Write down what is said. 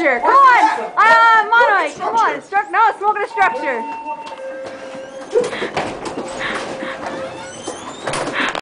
structure. Come on, Monoi, come on. No, smoke in a structure.